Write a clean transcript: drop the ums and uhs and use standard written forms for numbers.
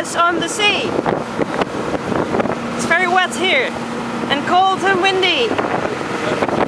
as on the sea. It's very wet here and cold and windy.